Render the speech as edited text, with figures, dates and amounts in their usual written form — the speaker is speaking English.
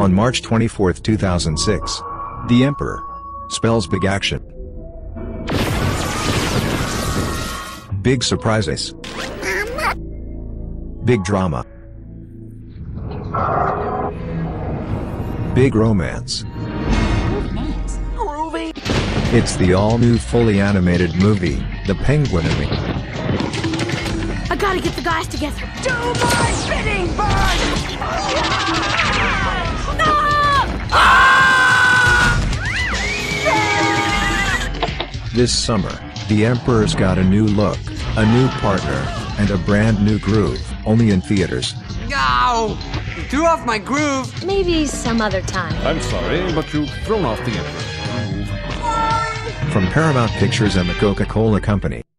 On March 24, 2006. The Emperor. Spells big action. Big surprises. Big drama. Big romance. Groovy. It's the all-new fully animated movie, The Penguin and Me. I gotta get the guys together. Do my bidding, Bud! No! This summer, The Emperor's got a new look, a new partner, and a brand new groove, only in theaters. Ow! You threw off my groove! Maybe some other time. I'm sorry, but you've thrown off the Emperor's groove. From Paramount Pictures and the Coca-Cola Company.